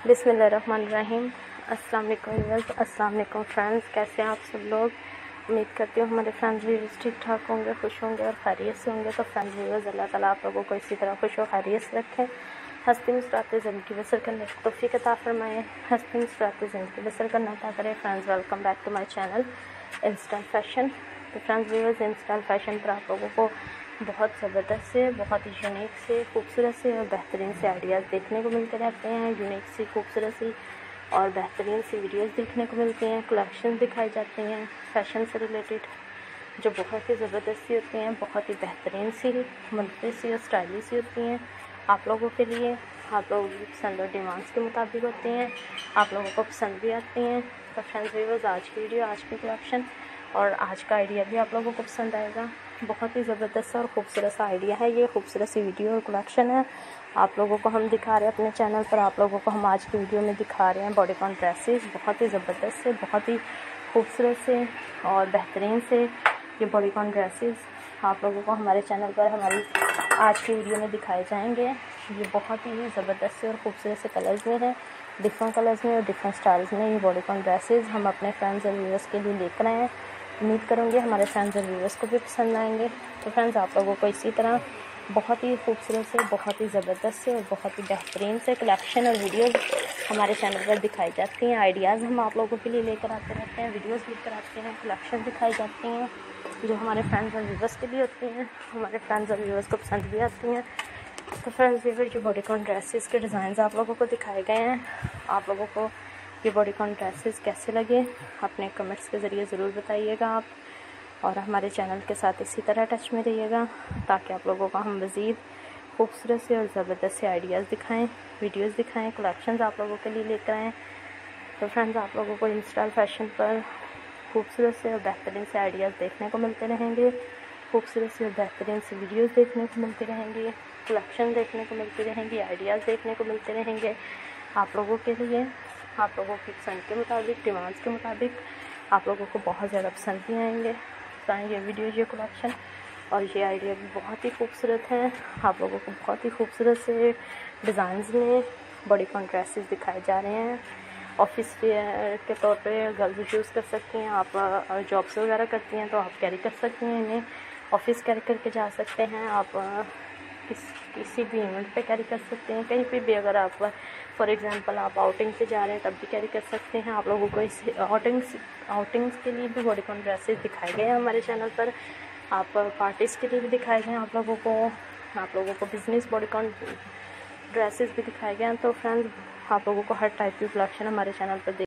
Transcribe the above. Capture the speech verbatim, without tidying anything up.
बिस्मिल्लाहिर्रहमानिर्रहीम। अस्सलाम वालेकुम व्यूअर्स, अस्सलाम वालेकुम फ्रेंड्स। कैसे हैं आप सब लोग? उम्मीद करती हूँ हमारे फ्रेंड्स व्यूअर्स ठीक ठाक होंगे, खुश होंगे और खैरियत से होंगे। तो फ्रेंड्स व्यूअर्स, अल्लाह ताला आप लोगों को इसी तरह खुश और खैरियत से रखें, हंसती मुस्कुराते ज़िंदगी बसर करने की तौफीक अता फरमाएं, हंसती मुस्कुराते ज़िंदगी बसर करना अता करें। Friends, welcome back to my channel InStyle fashion. तो फ्रेंड्स व्यूअर्स, इंस्टाइल फैशन पर आप लोगों को बहुत ज़बरदस्त से, बहुत ही यूनिक से, खूबसूरत से और बेहतरीन से आइडियाज़ देखने को मिलते रहते हैं। यूनिक सी, खूबसूरत सी और बेहतरीन सी वीडियोस देखने को मिलती हैं, कलेक्शन दिखाई जाती हैं फैशन से रिलेटेड, जो बहुत ही ज़बरदस्त सी होती हैं, बहुत ही बेहतरीन सी, मुनफरद सी और स्टाइलिश सी होती हैं आप लोगों के लिए। आप लोगों की पसंद और डिमांड्स के मुताबिक होती हैं, आप लोगों को पसंद भी आती हैं। तो फ्रेंड्स व्यूअर्स, आज की वीडियो, आज की कलेक्शन और आज का आइडिया भी आप लोगों को पसंद आएगा। बहुत ही ज़बरदस्त और ख़ूबसूरत सा आइडिया है ये, खूबसूरत सी वीडियो और कलेक्शन है आप लोगों को हम दिखा रहे हैं अपने चैनल पर। आप लोगों को हम आज की वीडियो में दिखा रहे हैं बॉडीकॉन ड्रेसेस, बहुत ही ज़बरदस्त से, बहुत ही खूबसूरत से और बेहतरीन से ये बॉडीकॉन ड्रेसेस आप लोगों को हमारे चैनल पर हमारी आज की वीडियो में दिखाए जाएंगे। ये बहुत ही ज़बरदस्त से और ख़ूबसूरत से कलर्स में है, डिफरेंट कलर्स में और डिफरेंट स्टाइल्स में ये बॉडीकॉन ड्रेसेस हम अपने फ्रेंड्स और व्यूअर्स के लिए लेकर आए हैं। उम्मीद करूँगी हमारे फ्रेंड्स और व्यूअर्स को भी पसंद आएंगे। तो फ्रेंड्स, आप लोगों को इसी तरह बहुत ही खूबसूरत से, बहुत ही ज़बरदस्त से और बहुत ही बेहतरीन से कलेक्शन और वीडियोज़ हमारे चैनल पर दिखाई जाती हैं। आइडियाज़ हम आप लोगों के लिए लेकर आते रहते हैं, वीडियोज़ लेकर आते हैं, कलेक्शन दिखाई जाती हैं जो हमारे फ्रेंड्स और व्यूअर्स के लिए होती हैं, हमारे फ्रेंड्स और व्यूअर्स को पसंद भी आती हैं। तो फ्रेंड्स व्यूअर्स, जो बॉडीकॉन ड्रेसेस के डिज़ाइन आप लोगों को दिखाए गए हैं, आप लोगों को ये बॉडीकॉन ड्रेसेस कैसे लगे अपने कमेंट्स के ज़रिए ज़रूर बताइएगा आप, और हमारे चैनल के साथ इसी तरह टच में रहिएगा ताकि आप लोगों को हम मज़ीद खूबसूरत से और ज़बरदस्त से आइडियाज़ दिखाएं, वीडियोस दिखाएं, कलेक्शंस आप लोगों के लिए लेकर आएँ। तो फ्रेंड्स, आप लोगों को इंस्टाइल फैशन पर खूबसूरत से और बेहतरीन से आइडियाज़ देखने को मिलते रहेंगे, खूबसूरत से और बेहतरीन से वीडियोस देखने को मिलते रहेंगे, कलेक्शन देखने को मिलती रहेंगी, आइडियाज़ देखने को मिलते रहेंगे आप लोगों के लिए। आप लोगों की पसंद के मुताबिक, डिमांड्स के मुताबिक आप लोगों को बहुत ज़्यादा पसंद भी आएंगे। तो ये वीडियो, ये कलेक्शन और ये आइडिया भी बहुत ही खूबसूरत है। आप लोगों को बहुत ही खूबसूरत से डिज़ाइंस में बॉडीकॉन ड्रेसेस दिखाए जा रहे हैं। ऑफिस वेयर के तौर पे गर्ल्स यूज़ कर सकती हैं, आप जॉब्स वगैरह करती हैं तो आप कैरी कर सकती हैं इन्हें, ऑफिस कैरी करके जा सकते हैं आप, किस किसी भी इवेंट पे कैरी कर सकते हैं, कहीं पे भी अगर आप फॉर एग्जांपल आप आउटिंग पे जा रहे हैं तब भी कैरी कर सकते हैं। आप लोगों को इस आउटिंग्स आउटिंग्स के लिए भी बॉडीकॉन ड्रेसेस दिखाए गए हैं हमारे चैनल पर, आप पार्टीज़ के लिए भी दिखाए गए हैं आप लोगों को, आप लोगों को बिजनेस बॉडीकॉन ड्रेसेस भी दिखाए गए हैं। तो फ्रेंड्स, आप लोगों को हर टाइप की कलेक्शन हमारे चैनल पर